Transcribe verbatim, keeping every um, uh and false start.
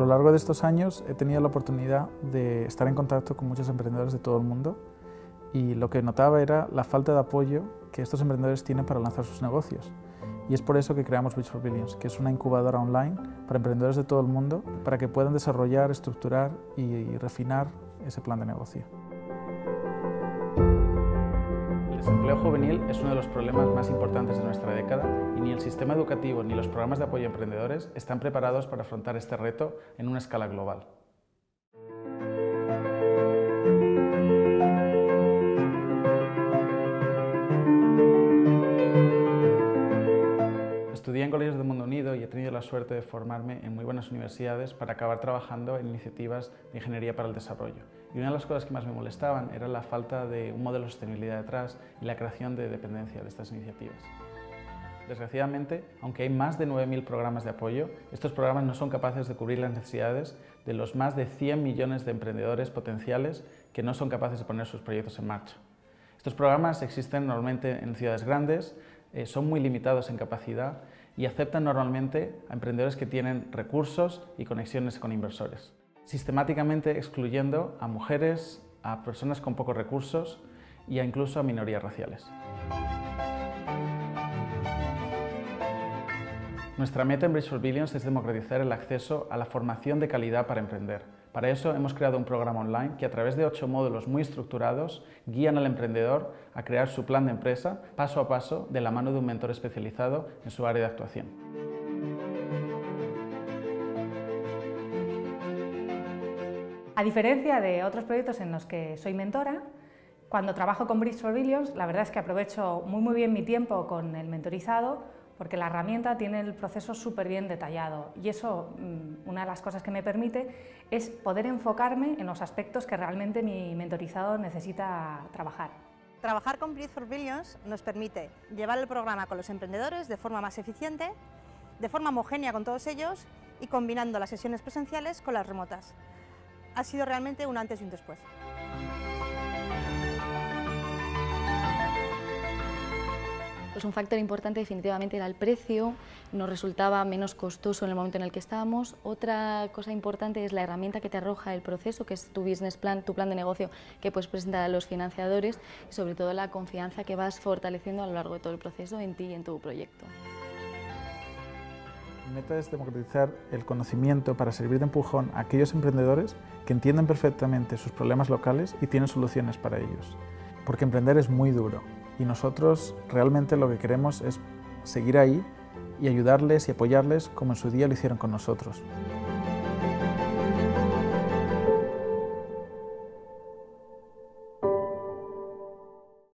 lo largo de estos años he tenido la oportunidad de estar en contacto con muchos emprendedores de todo el mundo y lo que notaba era la falta de apoyo que estos emprendedores tienen para lanzar sus negocios. Y es por eso que creamos Bridge for Billions, que es una incubadora online para emprendedores de todo el mundo para que puedan desarrollar, estructurar y refinar ese plan de negocio. El desempleo juvenil es uno de los problemas más importantes de nuestra década y ni el sistema educativo ni los programas de apoyo a emprendedores están preparados para afrontar este reto en una escala global. Estudié en colegios del Mundo Unido y he tenido la suerte de formarme en muy buenas universidades para acabar trabajando en iniciativas de ingeniería para el desarrollo. Y una de las cosas que más me molestaban era la falta de un modelo de sostenibilidad detrás y la creación de dependencia de estas iniciativas. Desgraciadamente, aunque hay más de nueve mil programas de apoyo, estos programas no son capaces de cubrir las necesidades de los más de cien millones de emprendedores potenciales que no son capaces de poner sus proyectos en marcha. Estos programas existen normalmente en ciudades grandes, eh, son muy limitados en capacidad y aceptan normalmente a emprendedores que tienen recursos y conexiones con inversores, sistemáticamente excluyendo a mujeres, a personas con pocos recursos y a incluso a minorías raciales. Nuestra meta en Bridge for Billions es democratizar el acceso a la formación de calidad para emprender. Para eso hemos creado un programa online que a través de ocho módulos muy estructurados guían al emprendedor a crear su plan de empresa paso a paso de la mano de un mentor especializado en su área de actuación. A diferencia de otros proyectos en los que soy mentora, cuando trabajo con Bridge for Billions, la verdad es que aprovecho muy muy bien mi tiempo con el mentorizado porque la herramienta tiene el proceso súper bien detallado y eso, una de las cosas que me permite es poder enfocarme en los aspectos que realmente mi mentorizado necesita trabajar. Trabajar con Bridge for Billions nos permite llevar el programa con los emprendedores de forma más eficiente, de forma homogénea con todos ellos y combinando las sesiones presenciales con las remotas. Ha sido realmente un antes y un después. Pues un factor importante definitivamente era el precio, nos resultaba menos costoso en el momento en el que estábamos. Otra cosa importante es la herramienta que te arroja el proceso, que es tu business plan, tu plan de negocio que puedes presentar a los financiadores y sobre todo la confianza que vas fortaleciendo a lo largo de todo el proceso en ti y en tu proyecto. Mi meta es democratizar el conocimiento para servir de empujón a aquellos emprendedores que entienden perfectamente sus problemas locales y tienen soluciones para ellos. Porque emprender es muy duro. Y nosotros realmente lo que queremos es seguir ahí y ayudarles y apoyarles como en su día lo hicieron con nosotros.